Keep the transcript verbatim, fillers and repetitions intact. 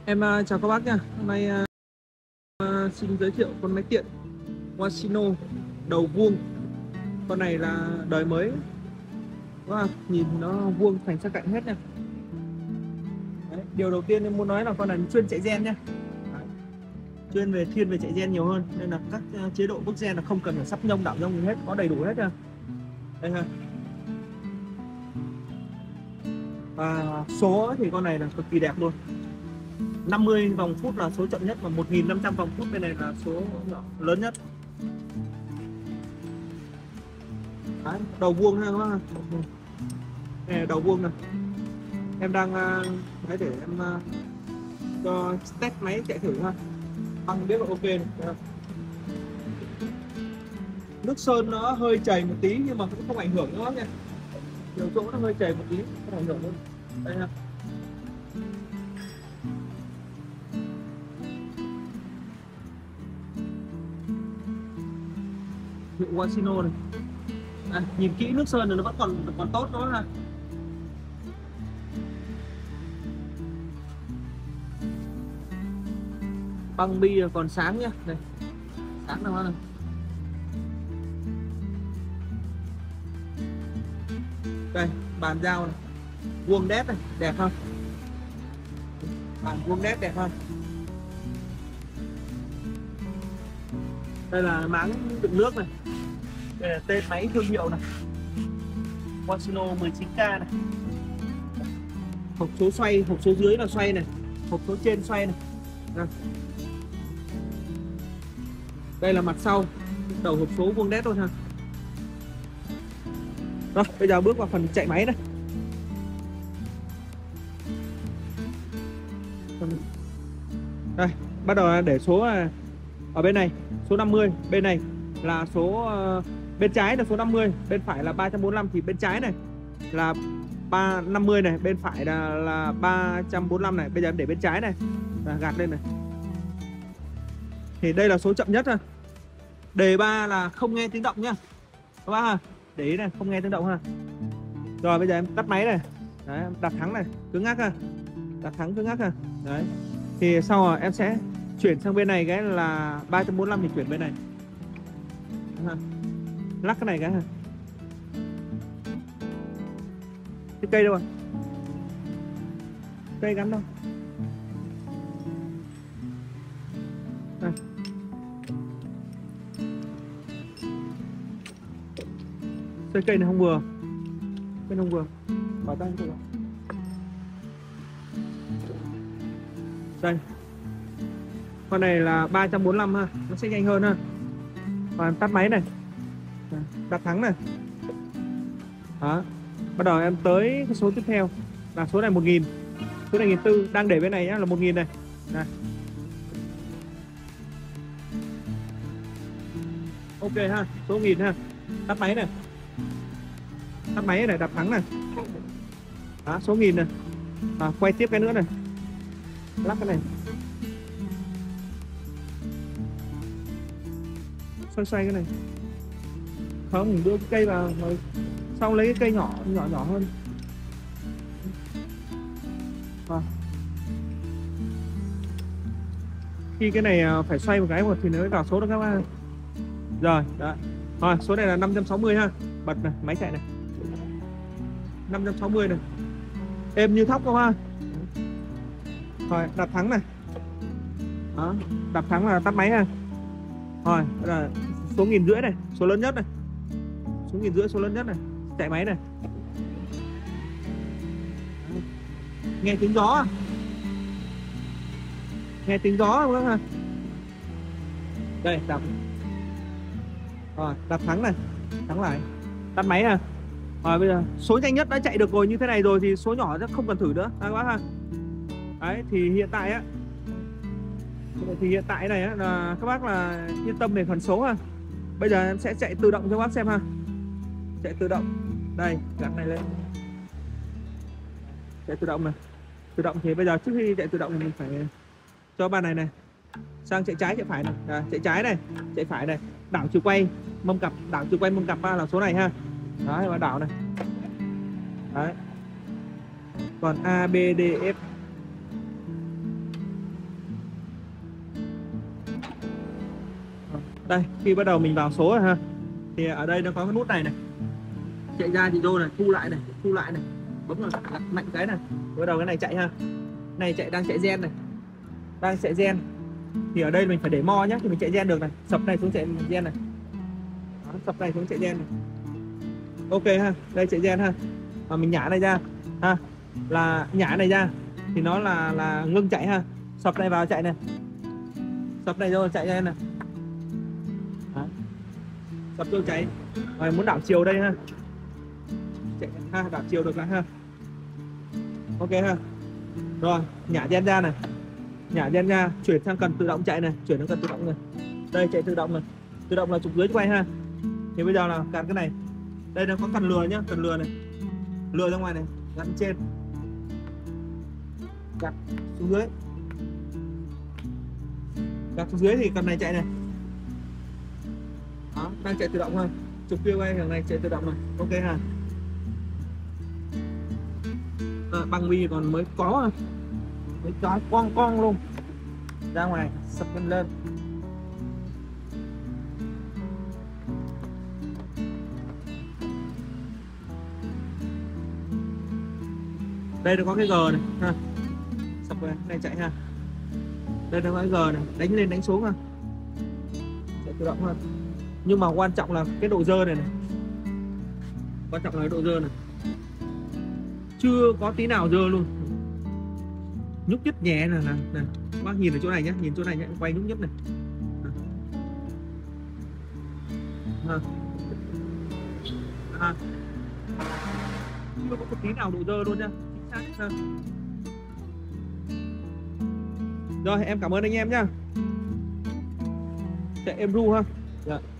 Em uh, chào các bác nha. Hôm nay uh, xin giới thiệu con máy tiện Wasino đầu vuông. Con này là đời mới. Wow, nhìn nó vuông thành sắc cạnh hết nha. Đấy, điều đầu tiên em muốn nói là con này chuyên chạy gen nha. Đấy, chuyên về thiên về chạy gen nhiều hơn, nên là các uh, chế độ bước gen là không cần phải sắp nhông đảo nhông gì hết, có đầy đủ hết nha. Đây ha. Và số thì con này là cực kỳ đẹp luôn. năm mươi vòng phút là số chậm nhất, và một nghìn năm trăm vòng phút bên này là số lớn nhất. Đấy, đầu vuông ha các bác. Đây, đầu vuông này. Em đang đấy để em cho test máy chạy thử ha. Băng biết là ok này. Nước sơn nó hơi chảy một tí nhưng mà cũng không ảnh hưởng nữa nha. Nhiều chỗ nó hơi chảy một tí không ảnh hưởng luôn. Đây ha. Hiệu Wasino này. À, nhìn kỹ nước sơn thì nó vẫn còn còn tốt đó ha. Băng bi còn sáng nhá, đây sáng nào này. Đây bàn giao này, vuông đét này, đẹp không? Bàn vuông đét đẹp không? Đây là máng đựng nước này. Đây là tên máy thương hiệu này, Wasino mười chín K này. Hộp số xoay, hộp số dưới là xoay này, hộp số trên xoay này. Đây, đây là mặt sau, đầu hộp số vuông đét thôi ha. Rồi, bây giờ bước vào phần chạy máy này. Đây, bắt đầu để số ở bên này, số năm mươi, bên này là số bên trái là số năm mươi, bên phải là ba trăm bốn mươi lăm, thì bên trái này là ba trăm năm mươi này, bên phải là là ba trăm bốn mươi lăm này. Bây giờ em để bên trái này, là gạt lên này. Thì đây là số chậm nhất ha. Đề ba là không nghe tiếng động nhá các bác ha. Để ý này, không nghe tiếng động ha. Rồi bây giờ em tắt máy này. Đấy, em đặt thắng này, cứng ngắc ha. Đặt thắng cứng ngắc ha. Đấy. Thì sau rồi em sẽ chuyển sang bên này, cái là ba trăm bốn mươi lăm thì chuyển bên này. Ha. Lắc cái này cái ha. Cái cây đâu rồi? Cây gắn đâu? Đây. Cây cây này không vừa. Cây không vừa. Bỏ tay cho. Đây. Con này là ba trăm bốn mươi lăm ha, nó sẽ nhanh hơn ha. Và tắt máy này, đặt thắng này. Đó. Bắt đầu em tới cái số tiếp theo là số này một nghìn. Số này một nghìn bốn trăm, đang để bên này nhá, là một nghìn này. Này. Ok ha, số một nghìn ha. Tắt máy này. Tắt máy này, đặt thắng này. Đó, số một nghìn này. À, quay tiếp cái nữa này. Lắc cái này. Xoay xoay cái này. Không, đưa cái cây vào rồi sau lấy cái cây nhỏ nhỏ nhỏ hơn. À. Khi cái này phải xoay một cái một thì nó mới vào số được các bạn. Rồi, đó. Rồi, số này là năm trăm sáu mươi ha. Bật này, máy chạy này. năm trăm sáu mươi này. Êm như thóc các bạn. Rồi, đặt thắng này. Đó, đặt thắng là tắt máy ha. Rồi, là số nghìn rưỡi này, số lớn nhất này. Số nghìn rưỡi số lớn nhất này, chạy máy này. Nghe tiếng gió à? Nghe tiếng gió không các bạn? Đây, đặt. Rồi, đặt thắng này, thắng lại. Tắt máy ha. Rồi bây giờ số nhanh nhất đã chạy được rồi, như thế này rồi thì số nhỏ chắc không cần thử nữa các bác ha. Đấy, thì hiện tại á thì hiện tại này á, là các bác là yên tâm về phần số ha. Bây giờ em sẽ chạy tự động cho các bác xem ha. Chạy tự động. Đây, gắn này lên. Chạy tự động này. Tự động thì bây giờ trước khi chạy tự động thì mình phải cho bàn này này sang chạy trái chạy phải này. À, chạy trái này, chạy phải này, đảo chiều quay mâm cặp, đảo chiều quay mâm cặp là số này ha. Đấy, và đảo này. Đấy. Còn A B D F Đây, khi bắt đầu mình vào số rồi ha, thì ở đây nó có cái nút này này, chạy ra thì đô này, thu lại này, thu lại này, bấm vào mạnh cái này, bắt đầu cái này chạy ha, này chạy đang chạy gen này, đang chạy gen, thì ở đây mình phải để mo nhá thì mình chạy gen được này, sập này xuống chạy gen này. Đó, sập này xuống chạy gen này. Ok ha, đây chạy gen ha, và mình nhả này ra ha, là nhả này ra thì nó là là ngưng chạy ha, sập này vào chạy này, sập này rồi chạy gen này. Đó. Sập vô chạy, rồi muốn đảo chiều đây ha, chạy ha, đảo chiều được lại ha. Ok ha, rồi nhả gen ra này, nhả gen ra, chuyển sang cần tự động chạy này, chuyển sang cần tự động này, đây chạy tự động này, tự động là trục dưới quay ha. Thì bây giờ là càn cái này, đây nó có cần lừa nhá, cần lừa này, lừa ra ngoài này, gắn trên, gạt xuống dưới, gạt xuống dưới thì cần này chạy này. Đó, đang chạy tự động ha, trục kia quay thằng này chạy tự động này. Ok ha. À, băng bi còn mới có mới có con con luôn, ra ngoài sập lên lên. Đây nó có cái G này ha, sập này, này chạy ha, đây nó có cái G này, đánh lên đánh xuống ha, chạy tự động ha. Nhưng mà quan trọng là cái độ dơ này này, quan trọng là cái độ dơ này, chưa có tí nào dơ luôn, nhúc nhích nhẹ là là, là. Bác nhìn ở chỗ này nhé, nhìn chỗ này nhé, quay nhúc nhích này à. À. Chưa có một tí nào độ dơ luôn nha, chính xác ha. Rồi em cảm ơn anh em nhá, chạy em ru ha. Dạ.